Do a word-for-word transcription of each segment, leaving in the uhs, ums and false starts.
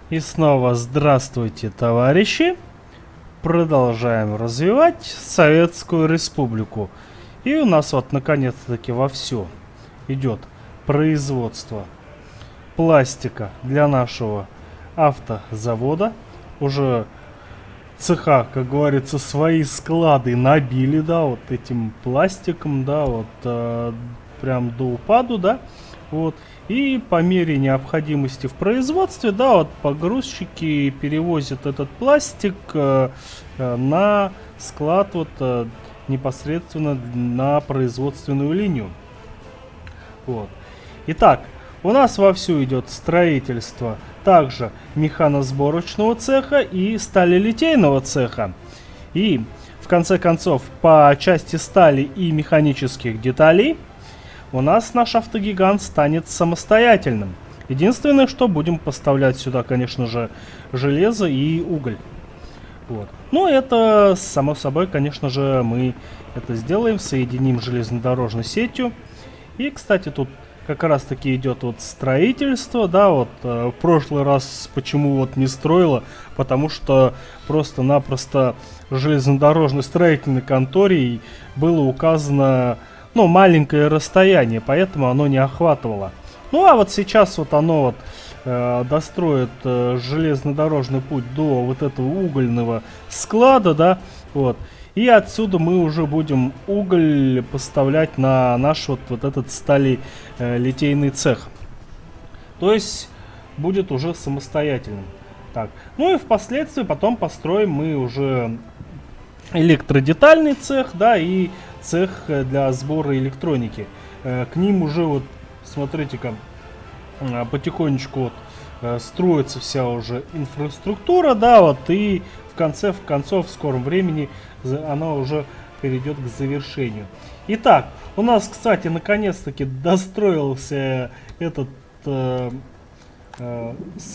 И снова здравствуйте, товарищи! Продолжаем развивать Советскую Республику. И у нас вот наконец-таки вовсю идет производство пластика для нашего автозавода. Уже цеха, как говорится, свои склады набили, да, вот этим пластиком, да, вот э, прям до упаду, да, вот. И по мере необходимости в производстве, да, вот погрузчики перевозят этот пластик э, э, на склад, вот э, непосредственно на производственную линию. Вот. Итак, у нас вовсю идет строительство также механосборочного цеха и сталелитейного цеха. И в конце концов, по части стали и механических деталей, у нас наш автогигант станет самостоятельным. Единственное, что будем поставлять сюда, конечно же, железо и уголь. Вот. Ну, это, само собой, конечно же, мы это сделаем, соединим железнодорожной сетью. И, кстати, тут как раз-таки идет вот строительство, да, вот э, в прошлый раз почему вот не строила, потому что просто-напросто в железнодорожной строительной конторе было указано, ну, маленькое расстояние, поэтому оно не охватывало. Ну, а вот сейчас вот оно вот э, достроит э, железнодорожный путь до вот этого угольного склада, да, вот. И отсюда мы уже будем уголь поставлять на наш вот, вот этот сталелитейный цех. То есть будет уже самостоятельным. Так. Ну и впоследствии потом построим мы уже электродетальный цех, да, и цех для сбора электроники. К ним уже вот, смотрите-ка, потихонечку вот строится вся уже инфраструктура, да, вот, и в конце в концов в скором времени она уже перейдет к завершению. Итак, у нас, кстати, наконец-таки достроился этот э, э,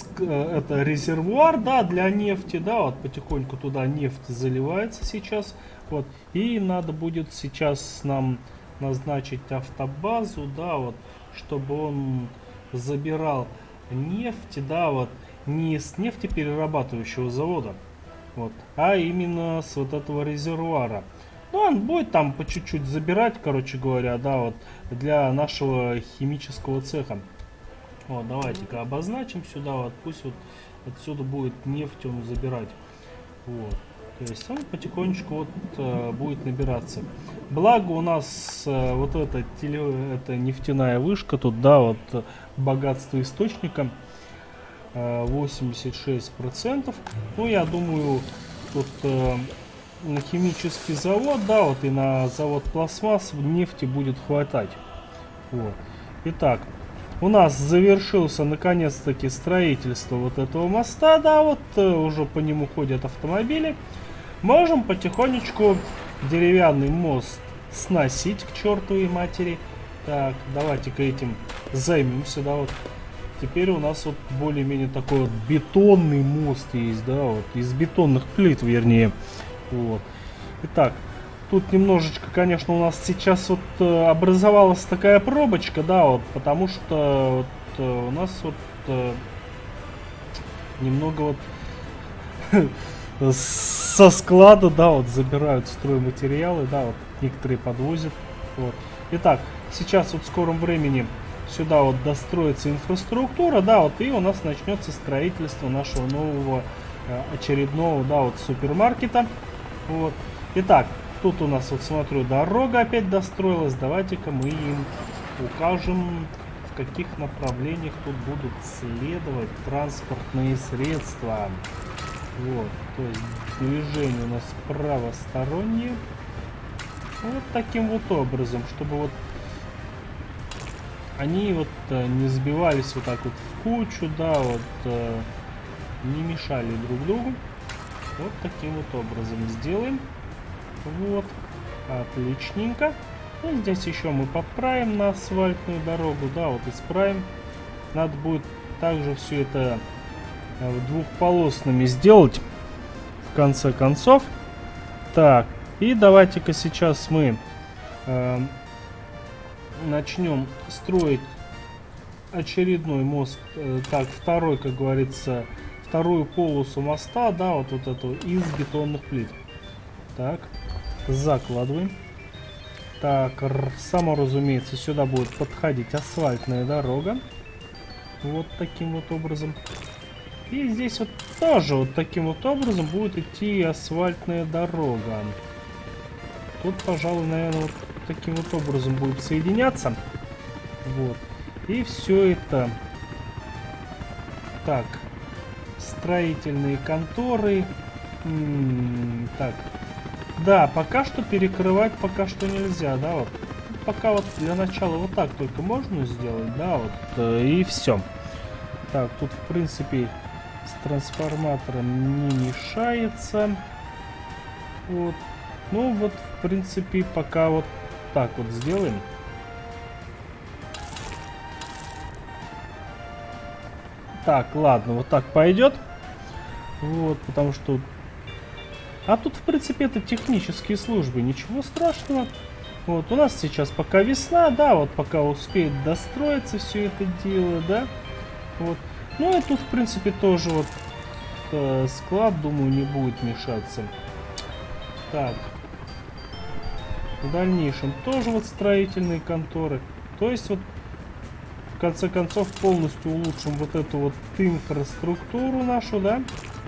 это резервуар, да, для нефти, да, вот потихоньку туда нефть заливается сейчас, вот, и надо будет сейчас нам назначить автобазу, да, вот, чтобы он забирал нефть, да, вот, не с нефтеперерабатывающего завода, вот, а именно с вот этого резервуара. Ну, он будет там по чуть-чуть забирать, короче говоря, да, вот, для нашего химического цеха. Вот, давайте-ка обозначим сюда, вот, пусть вот отсюда будет нефть он забирать. Вот, то есть он потихонечку вот э, будет набираться. Благо у нас э, вот эта, теле, эта нефтяная вышка тут, да, вот, богатство источника восемьдесят шесть процентов. Ну, я думаю, тут э, на химический завод, да, вот и на завод пластмасс нефти будет хватать. Вот. Итак, у нас завершился наконец-таки строительство вот этого моста, да, вот э, уже по нему ходят автомобили. Можем потихонечку деревянный мост сносить к чертовой матери. Так, давайте-ка этим займемся, да, вот. Теперь у нас вот более-менее такой вот бетонный мост есть, да, вот, из бетонных плит, вернее, вот. Итак, тут немножечко, конечно, у нас сейчас вот э, образовалась такая пробочка, да, вот, потому что вот, э, у нас вот э, немного вот со склада, да, вот, забирают стройматериалы, да, вот, некоторые подвозят, вот. Итак, сейчас вот в скором времени сюда вот достроится инфраструктура, да, вот, и у нас начнется строительство нашего нового э, очередного, да, вот, супермаркета. Вот. Итак, тут у нас, вот смотрю, дорога опять достроилась. Давайте-ка мы им укажем, в каких направлениях тут будут следовать транспортные средства. Вот, то есть движение у нас правостороннее. Вот таким вот образом, чтобы вот они вот э, не сбивались вот так вот в кучу, да, вот э, не мешали друг другу. Вот таким вот образом сделаем. Вот, отличненько. И здесь еще мы подправим на асфальтную дорогу, да, вот исправим. Надо будет также все это э, двухполосными сделать в конце концов. Так, и давайте-ка сейчас мы э, начнем строить очередной мост, э, так, второй, как говорится, вторую полосу моста, да, вот, вот эту из бетонных плит. Так, закладываем. Так, само разумеется, сюда будет подходить асфальтная дорога. Вот таким вот образом. И здесь вот тоже вот таким вот образом будет идти асфальтная дорога. Тут, пожалуй, наверное, вот таким вот образом будет соединяться. Вот. И все это... Так. Строительные конторы. М-м, так. Да, пока что перекрывать пока что нельзя, да, вот. Пока вот для начала вот так только можно сделать, да, вот. Э, и все. Так, тут, в принципе, с трансформатором не мешается. Вот. Ну, вот, в принципе, пока вот так вот сделаем. Так, ладно, вот так пойдет. Вот, потому что... А тут, в принципе, это технические службы, ничего страшного. Вот, у нас сейчас пока весна, да, вот пока успеет достроиться все это дело, да. Вот. Ну и тут, в принципе, тоже вот э, склад, думаю, не будет мешаться. Так. В дальнейшем тоже вот строительные конторы. То есть вот в конце концов полностью улучшим вот эту вот инфраструктуру нашу, да.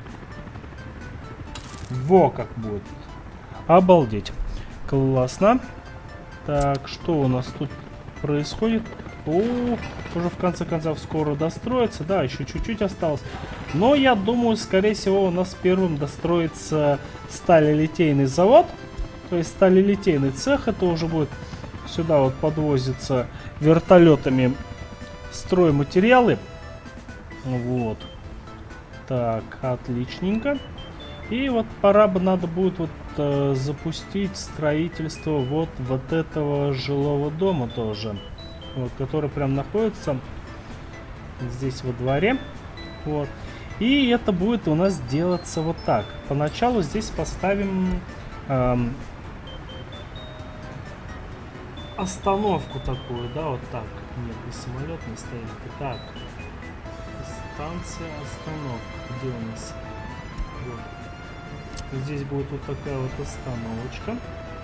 Во как будет. Обалдеть. Классно. Так, что у нас тут происходит? О, уже в конце концов скоро достроится. Да, еще чуть-чуть осталось. Но я думаю, скорее всего, у нас первым достроится сталелитейный завод. То есть сталелитейный цех. Это уже будет сюда вот подвозится вертолетами стройматериалы. Вот. Так, отличненько. И вот пора бы надо будет вот э, запустить строительство вот, вот этого жилого дома тоже. Вот, который прям находится здесь во дворе. Вот. И это будет у нас делаться вот так. Поначалу здесь поставим эм, остановку такую, да, вот так. Нет, не самолет не стоит. Так. Станция остановка. Где у нас? Вот. Здесь будет вот такая вот остановочка.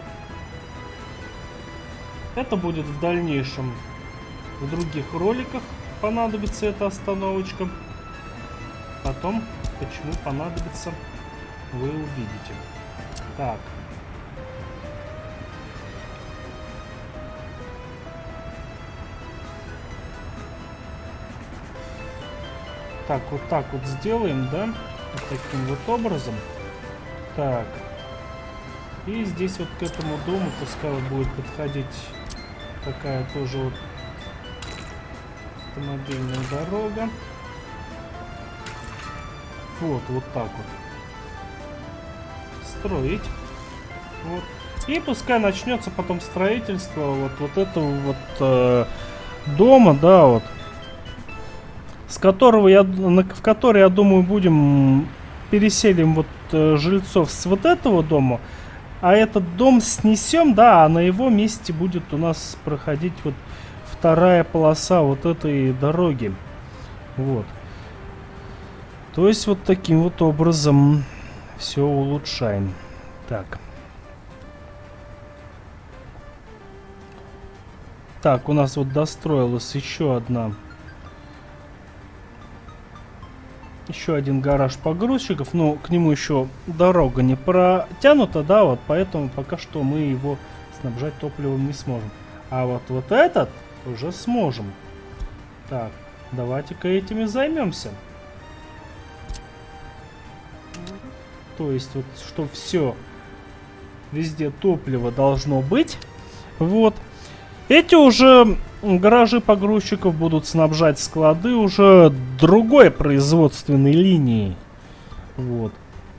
Это будет в дальнейшем в других роликах понадобится эта остановочка. Потом, почему понадобится, вы увидите. Так. Так, вот так вот сделаем, да? Вот таким вот образом. Так. И здесь вот к этому дому пускай вот будет подходить такая тоже вот автомобильная дорога. Вот, вот так вот. Строить. Вот. И пускай начнется потом строительство вот, вот этого вот э, дома, да, вот. С которого я, в который, я думаю, будем переселим вот э, жильцов с вот этого дома. А этот дом снесем, да, а на его месте будет у нас проходить вот вторая полоса вот этой дороги. Вот. То есть вот таким вот образом все улучшаем. Так. Так, у нас вот достроилась еще одна... Еще один гараж погрузчиков, но к нему еще дорога не протянута, да, вот поэтому пока что мы его снабжать топливом не сможем. А вот вот этот уже сможем. Так, давайте-ка этими займемся. То есть вот, что все везде топливо должно быть. Вот. Эти уже гаражи погрузчиков будут снабжать склады уже другой производственной линией. Вот.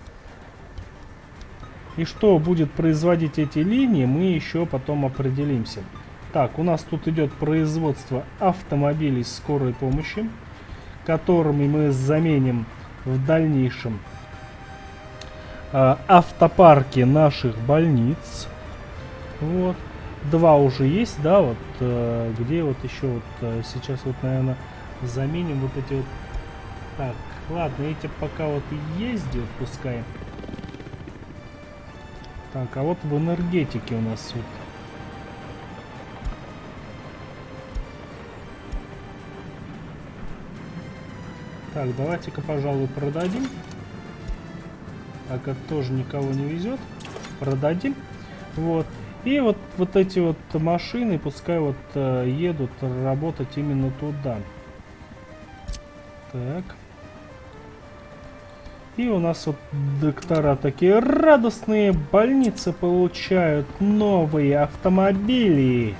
И что будет производить эти линии, мы еще потом определимся. Так, у нас тут идет производство автомобилей скорой помощи, которыми мы заменим в дальнейшем э, автопарки наших больниц. Вот. Два уже есть, да, вот, э, где вот еще вот э, сейчас вот, наверное, заменим вот эти вот, так, Ладно, эти пока вот и ездят, пускай. Так, а вот в энергетике у нас вот. Так, давайте-ка, пожалуй, продадим. Так, это тоже никого не везет. Продадим. Вот. И вот, вот эти вот машины, пускай вот э, едут работать именно туда. Так. И у нас вот доктора такие радостные. Больницы получают новые автомобили.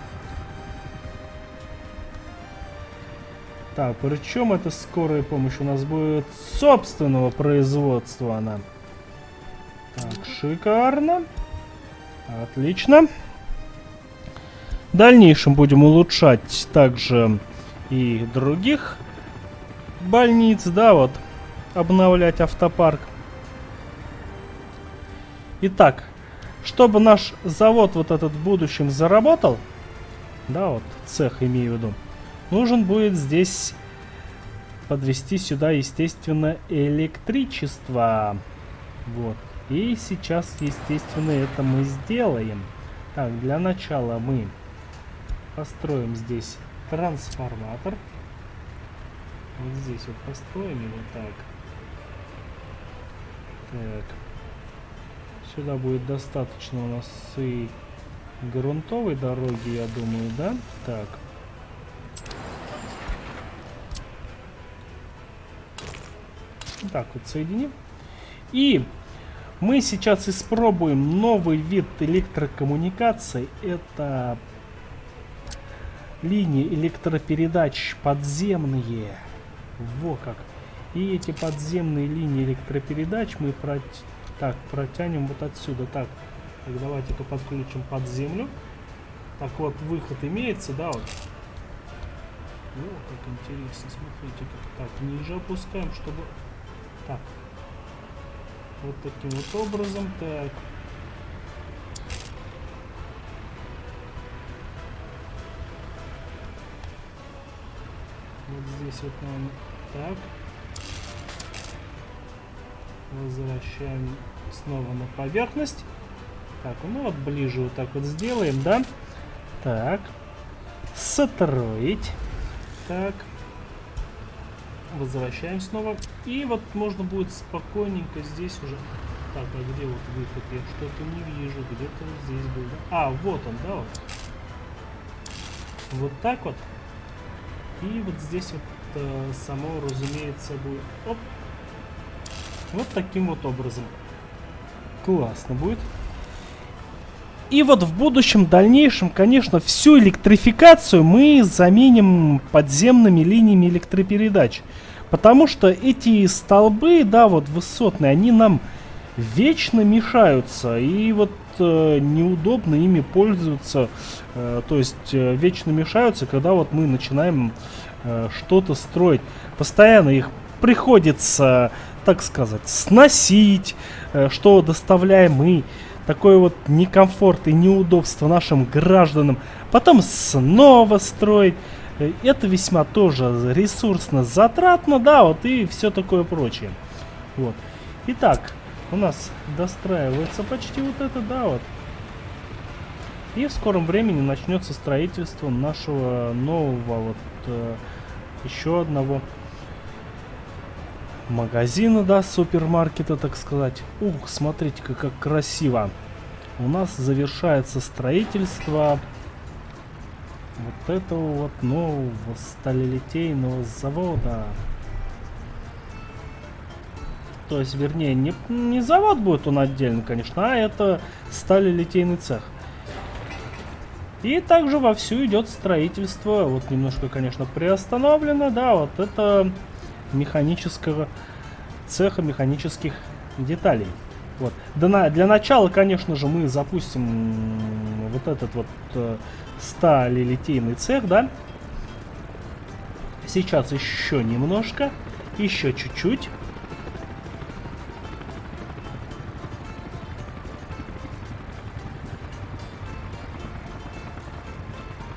Так, причем это скорая помощь у нас будет собственного производства она. Так, шикарно. Отлично. В дальнейшем будем улучшать также и других больниц, да, вот, обновлять автопарк. Итак, чтобы наш завод вот этот в будущем заработал, да, вот, цех имею в виду, нужен будет здесь подвести сюда, естественно, электричество. Вот. И сейчас, естественно, это мы сделаем. Так, для начала мы построим здесь трансформатор. Вот здесь вот построим его так. Так. Сюда будет достаточно у нас и грунтовой дороги, я думаю, да? Так. Так вот соединим. И мы сейчас испробуем новый вид электрокоммуникаций. Это линии электропередач подземные. Во как. И эти подземные линии электропередач мы прот... так, протянем вот отсюда. Так, так давайте-ка подключим под землю. Так вот, выход имеется, да, вот. О, как интересно, смотрите, как так, ниже опускаем, чтобы... Так. Вот таким вот образом, так. Вот здесь вот нам так. Возвращаем снова на поверхность. Так, ну вот ближе вот так вот сделаем, да? Так. Сотроить. Так. Возвращаем снова. И вот можно будет спокойненько здесь уже... Так, а где вот выход? Я что-то не вижу. Где-то вот здесь был. А, вот он, да, вот. Вот так вот. И вот здесь вот э, само, разумеется, будет... Оп. Вот таким вот образом. Классно будет. И вот в будущем, дальнейшем, конечно, всю электрификацию мы заменим подземными линиями электропередач. Потому что эти столбы, да, вот высотные, они нам вечно мешаются. И вот э, неудобно ими пользоваться. Э, то есть э, вечно мешаются, когда вот мы начинаем э, что-то строить. Постоянно их приходится, так сказать, сносить, э, что доставляем мы. Такой вот некомфорт и неудобство нашим гражданам. Потом снова строить. Это весьма тоже ресурсно затратно, да, вот и все такое прочее. Вот. Итак, у нас достраивается почти вот это, да, вот. И в скором времени начнется строительство нашего нового вот э, еще одного магазина, да, супермаркета, так сказать. Ух, смотрите-ка, как красиво. У нас завершается строительство вот этого вот нового сталелитейного завода. То есть, вернее, не, не завод будет он отдельно, конечно, а это сталелитейный цех. И также вовсю идет строительство, вот немножко, конечно, приостановлено, да, вот это механического цеха механических деталей. Вот. Для начала, конечно же, мы запустим вот этот вот э, сталелитейный цех, да. Сейчас еще немножко, еще чуть-чуть.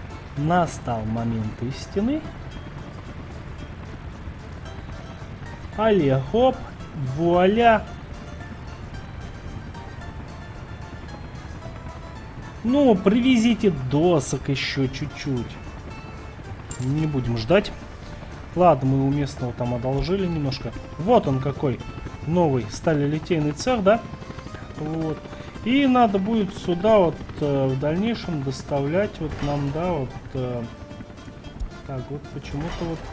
Настал момент истины. Але, хоп, вуаля. Ну, привезите досок еще чуть-чуть. Не будем ждать. Ладно, мы у местного там одолжили немножко. Вот он какой новый сталелитейный цех, да? Вот. И надо будет сюда вот э, в дальнейшем доставлять вот нам, да, вот... Э, так, вот почему-то вот...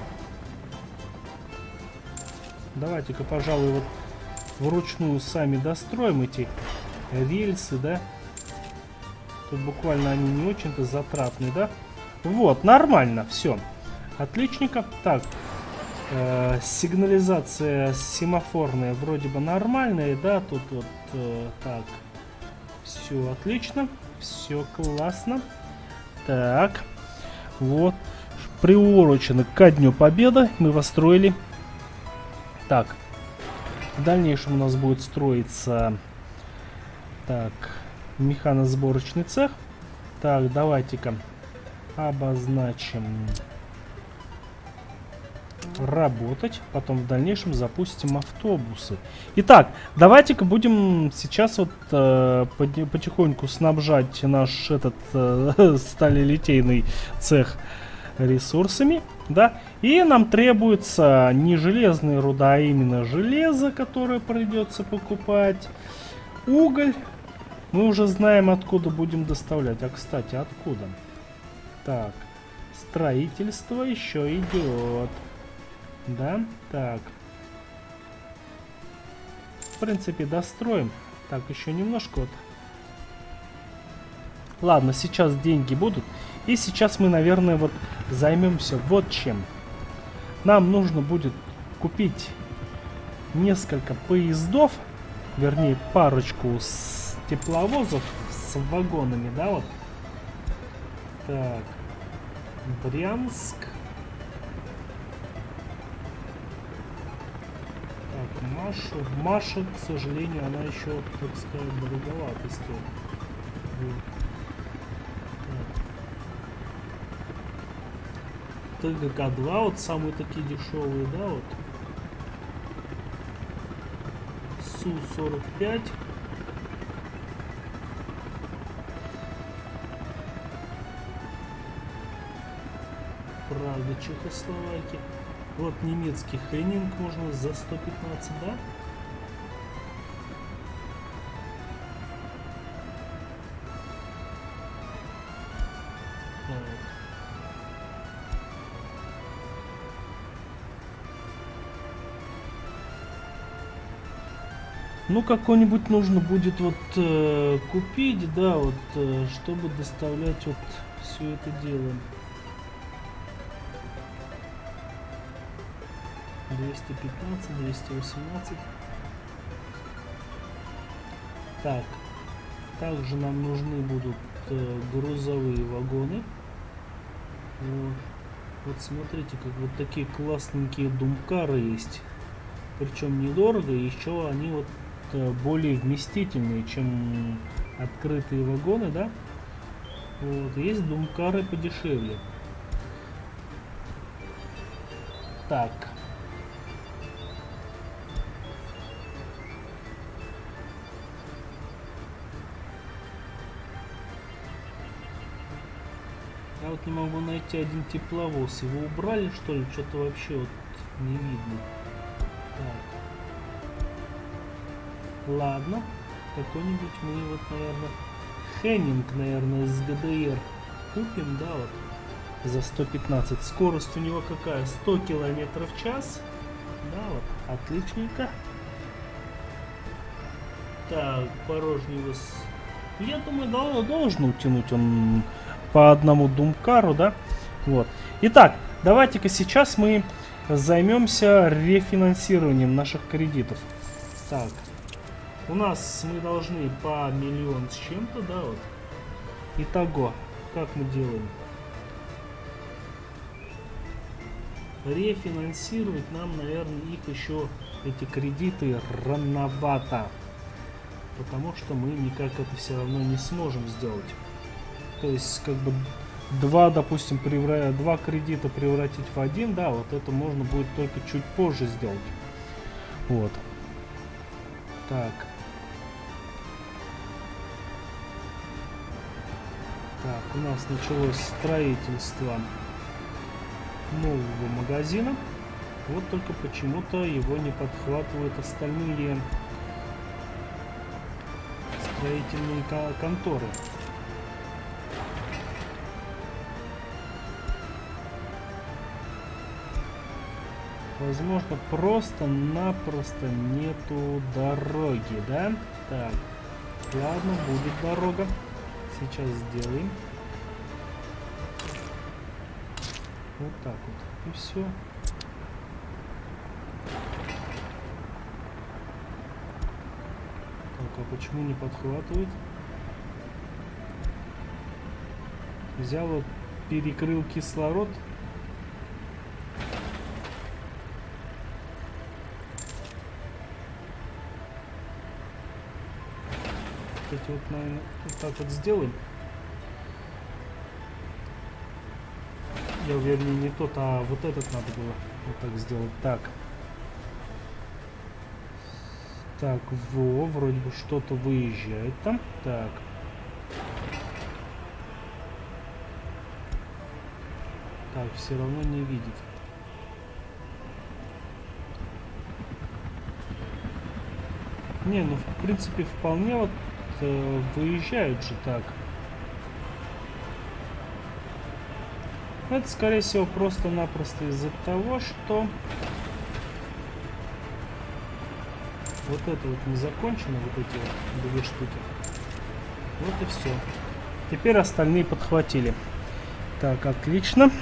Давайте-ка, пожалуй, вот вручную сами достроим эти рельсы, да? Тут буквально они не очень-то затратные, да? Вот, нормально, все. Отличненько. Так, э, сигнализация семафорная вроде бы нормальная, да? Тут вот э, так. Все отлично, все классно. Так, вот. Приурочено ко Дню Победы. Мы построили. Так, в дальнейшем у нас будет строиться... Так... Механосборочный цех. Так, давайте-ка обозначим работать. Потом в дальнейшем запустим автобусы. Итак, давайте-ка будем сейчас вот э, потихоньку снабжать наш этот э, сталелитейный цех ресурсами. Да? И нам требуется не железная руда, а именно железо, которое придется покупать. Уголь. Мы уже знаем, откуда будем доставлять. А, кстати, откуда? Так, строительство еще идет. Да? Так. В принципе, достроим. Так, еще немножко вот. Ладно, сейчас деньги будут. И сейчас мы, наверное, вот займемся вот чем. Нам нужно будет купить несколько поездов. Вернее, парочку с тепловозов с вагонами, да, вот. Так, Брянск. Так, Маша. Маша, к сожалению, она еще, так сказать, дороговато стоит. Вот. ТГК два, вот самые такие дешевые, да, вот. Су сорок пять. Прага, Чехословакия. Вот немецкий Хеннинг можно за сто пятнадцать, да? Так. Ну, какой-нибудь нужно будет вот э, купить, да, вот, э, чтобы доставлять вот все это дело. двести пятнадцать, двести восемнадцать. Так, также нам нужны будут э, грузовые вагоны. Вот. Вот смотрите, как вот такие классненькие думкары есть. Причем недорого, и еще они вот э, более вместительные, чем открытые вагоны, да? Вот. Есть думкары подешевле. Так. Я вот не могу найти один тепловоз. Его убрали, что ли? Что-то вообще вот не видно. Так. Ладно. Какой-нибудь мы вот, наверное, Хеннинг, наверное, из ГДР купим, да, вот. За сто пятнадцать. Скорость у него какая? сто километров в час. Да, вот. Отличненько. Так, порожневый. Я думаю, должен утянуть он по одному думкару, да? Вот. Итак, давайте-ка сейчас мы займемся рефинансированием наших кредитов. Так. У нас мы должны по миллион с чем-то, да, вот. Итого, как мы делаем? Рефинансировать нам, наверное, их еще, эти кредиты, рановато. Потому что мы никак это все равно не сможем сделать. То есть, как бы, два, допустим, превра... два кредита превратить в один, да, вот это можно будет только чуть позже сделать. Вот. Так. Так, у нас началось строительство нового магазина. Вот только почему-то его не подхватывают остальные строительные конторы. Возможно, просто-напросто нету дороги, да? Так, ладно, будет дорога. Сейчас сделаем. Вот так вот. И все. Так, а почему не подхватывает? Взял, вот, перекрыл кислород. Эти вот, наверное, вот так вот сделаем. Я, вернее, не тот, а вот этот надо было вот так сделать. Так. Так, во, вроде бы что-то выезжает там. Так. Так, все равно не видит. Не, ну, в принципе, вполне вот э, выезжают же так. Это, скорее всего, просто-напросто из-за того, что вот это вот не закончено, вот эти вот две штуки. Вот и все. Теперь остальные подхватили. Так, отлично.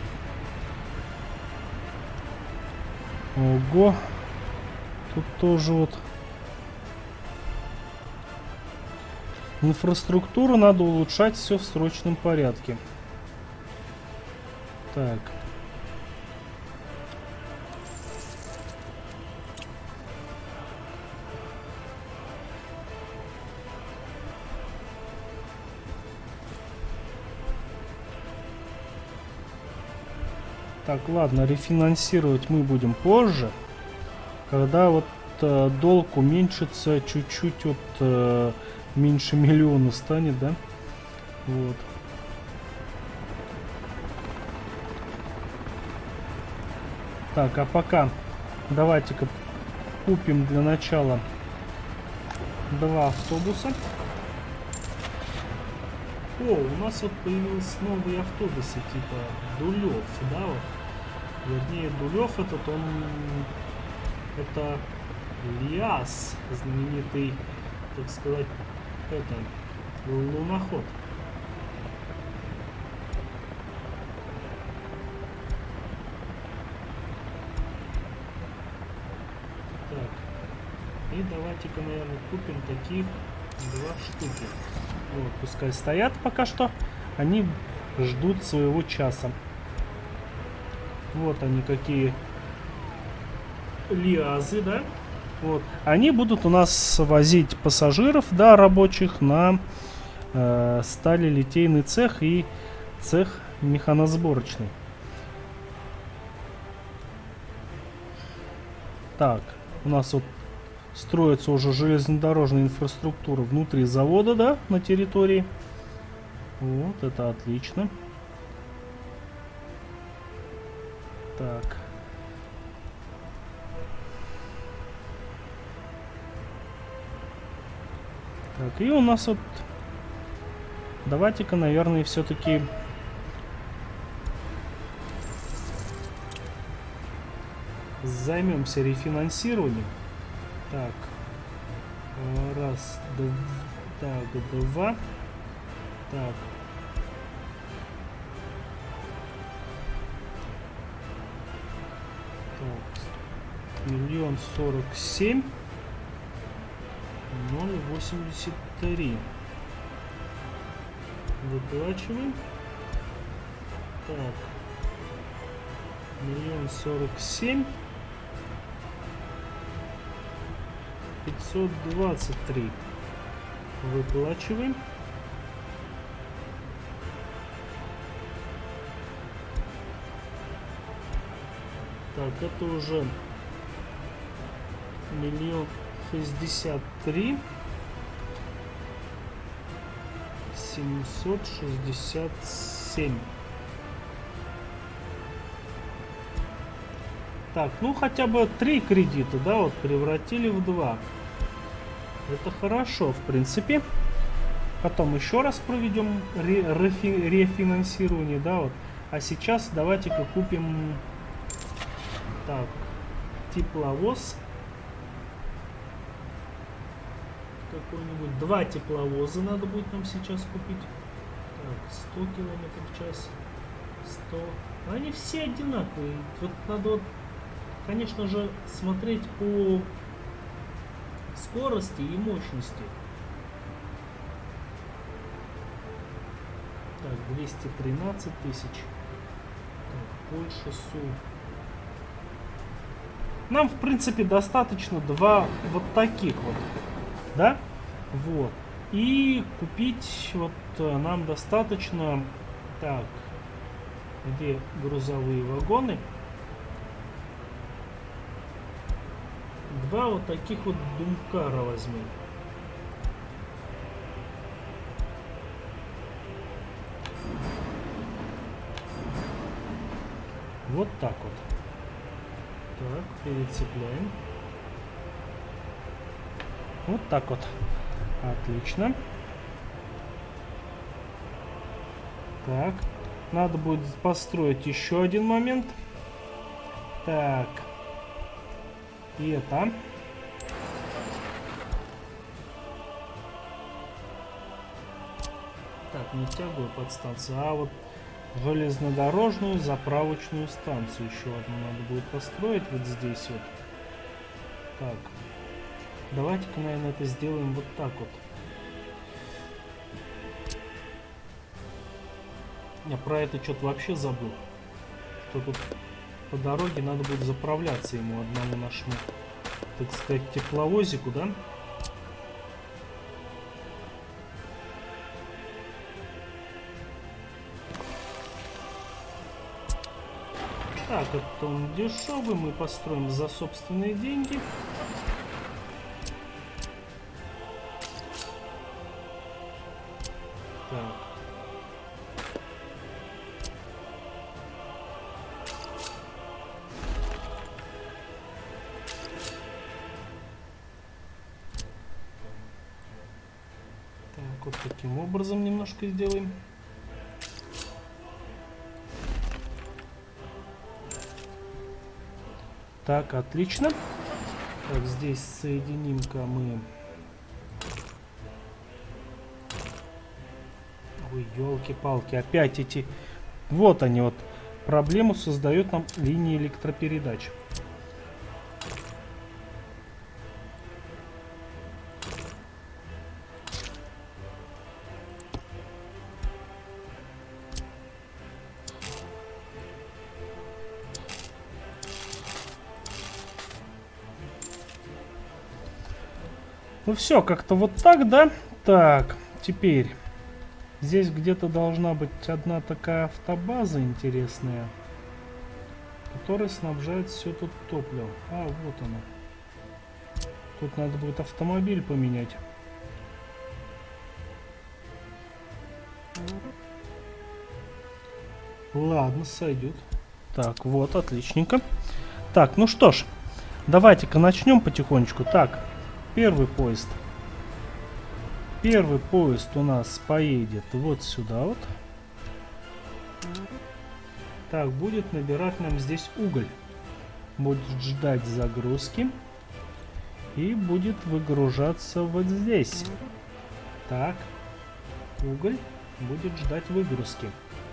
Ого. Тут тоже вот инфраструктуру надо улучшать, все в срочном порядке. Так. Так, ладно, рефинансировать мы будем позже, когда вот э, долг уменьшится чуть-чуть, вот э, меньше миллиона станет, да? Вот. Так, а пока давайте-ка купим для начала два автобуса. О, у нас вот появился новый автобусы типа Дулев, да, вот. Вернее, Дулев этот, он, это Лиас, знаменитый, так сказать, это, луноход. Так, и давайте-ка, наверное, купим таких два штуки. Вот, пускай стоят пока что, они ждут своего часа. Вот они какие лиазы, да? Вот. Они будут у нас возить пассажиров, да, рабочих на э, сталелитейный цех и цех механосборочный. Так, у нас вот строится уже железнодорожная инфраструктура внутри завода, да, на территории. Вот, это отлично. Так. Так, и у нас вот... Давайте-ка, наверное, все-таки... займемся рефинансированием. Так. Раз, два, так, два. Так. Миллион сорок семь ноль восемьдесят три. Выплачиваем. Так. Миллион сорок семь пятьсот двадцать три. Выплачиваем. Так, это уже Миллион шестьдесят три. Семьсот шестьдесят семь. Так, ну хотя бы три кредита, да, вот превратили в два. Это хорошо, в принципе. Потом еще раз проведем ре рефи рефинансирование, да, вот. А сейчас давайте-ка купим, так, тепловоз. Какой-нибудь. Два тепловоза надо будет нам сейчас купить. Так, сто километров в час. сто. Они все одинаковые. Вот надо, вот, конечно же, смотреть по скорости и мощности. Так, двести тринадцать тысяч. Так, Польша, Су. Нам, в принципе, достаточно два вот таких вот. Да? Вот. И купить вот нам достаточно... Так, где грузовые вагоны? Два вот таких вот думкара возьмем. Вот так вот. Так, перецепляем. Вот так вот. Отлично. Так. Надо будет построить еще один момент. Так. И это. Так, не тяговую подстанцию, а вот железнодорожную заправочную станцию еще одну надо будет построить вот здесь вот. Так. Давайте-ка, наверное, это сделаем вот так вот. Я про это что-то вообще забыл. Что тут по дороге надо будет заправляться ему одному нашему, так сказать, тепловозику, да? Так, это он дешевый, мы построим за собственные деньги. Так. Так, вот таким образом немножко сделаем. Так, отлично. Так, здесь соединим-ка мы... Ой, елки-палки, опять эти... Вот они вот. Проблему создают нам линии электропередач. Ну все, как-то вот так, да? Так, теперь здесь где-то должна быть одна такая автобаза интересная, которая снабжает все тут топливом. А, вот она. Тут надо будет автомобиль поменять. Ладно, сойдет. Так, вот, отличненько. Так, ну что ж, давайте-ка начнем потихонечку. Так. Первый поезд. Первый поезд у нас поедет вот сюда вот. Так, будет набирать нам здесь уголь. Будет ждать загрузки. И будет выгружаться вот здесь. Так. Уголь будет ждать выгрузки.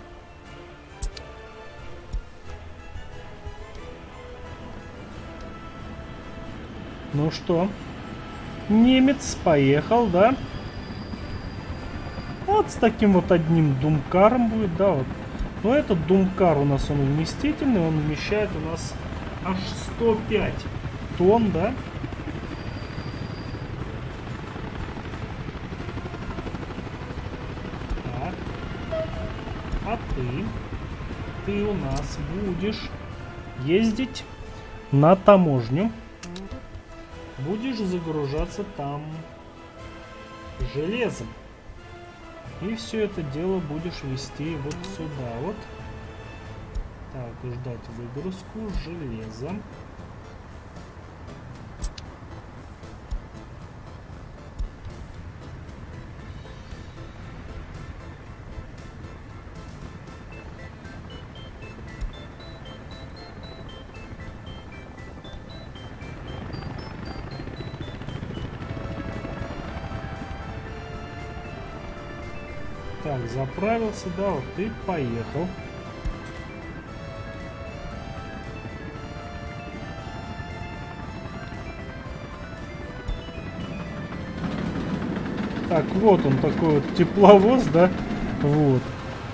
Ну что? Немец поехал, да? Вот с таким вот одним думкаром будет, да, вот. Но этот думкар у нас, он вместительный, он вмещает у нас аж сто пять тонн, да? Так. А ты? Ты у нас будешь ездить на таможню. будешь загружаться там железом. И все это дело будешь вести вот сюда вот. Так, ждать выгрузку железа. Так, заправился, да, вот и поехал. Так, вот он такой вот тепловоз, да, вот.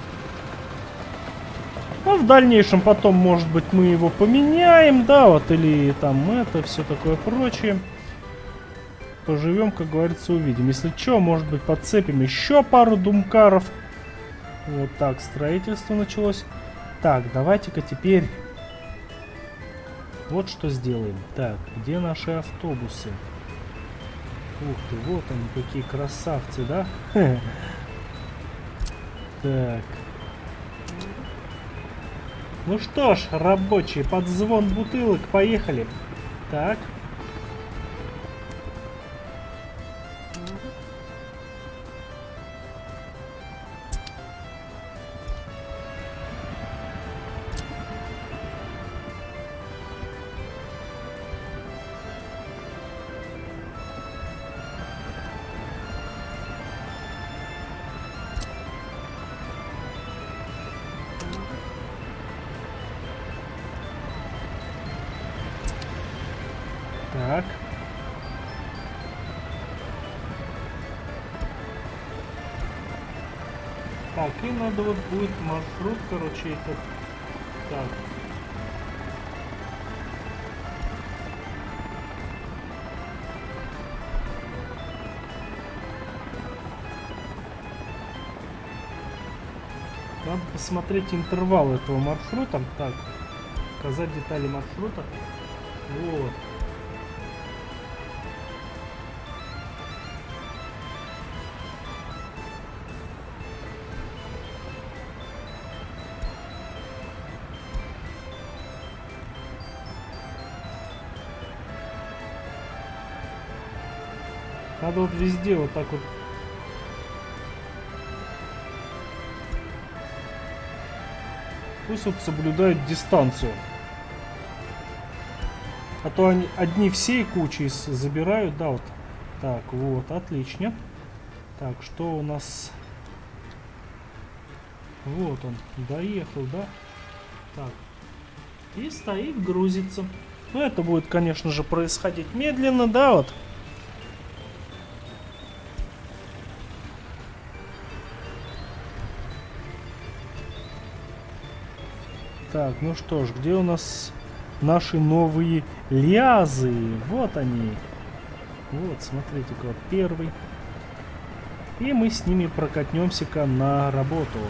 А в дальнейшем потом, может быть, мы его поменяем, да, вот, или там это, все такое прочее. Поживем, как говорится, увидим. Если что, может быть, подцепим еще пару думкаров. Вот так, строительство началось. Так, давайте-ка теперь вот что сделаем. Так, где наши автобусы? Ух ты, вот они, какие красавцы, да? Так. Ну что ж, рабочие, под звон бутылок, поехали. Так. Так. Так, и надо вот будет маршрут, короче, этот. Так. Надо посмотреть интервал этого маршрута. Так, показать детали маршрута. Вот. Надо вот везде вот так вот. Пусть вот соблюдают дистанцию. А то они одни всей кучей забирают, да, вот. Так, вот, отлично. Так, что у нас? Вот он, доехал, да? Так. И стоит, грузится. Ну, это будет, конечно же, происходить медленно, да, вот. Так, ну что ж, где у нас наши новые лязы? Вот они. Вот, смотрите-ка, вот первый. И мы с ними прокатнемся-ка на работу.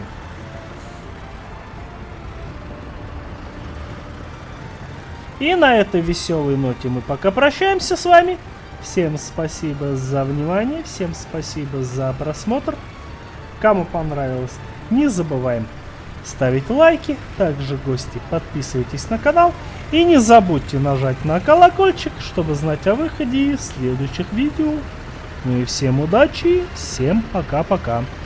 И на этой веселой ноте мы пока прощаемся с вами. Всем спасибо за внимание, всем спасибо за просмотр. Кому понравилось, не забываем ставить лайки, также гости подписывайтесь на канал и не забудьте нажать на колокольчик, чтобы знать о выходе следующих видео. Ну и всем удачи, всем пока-пока.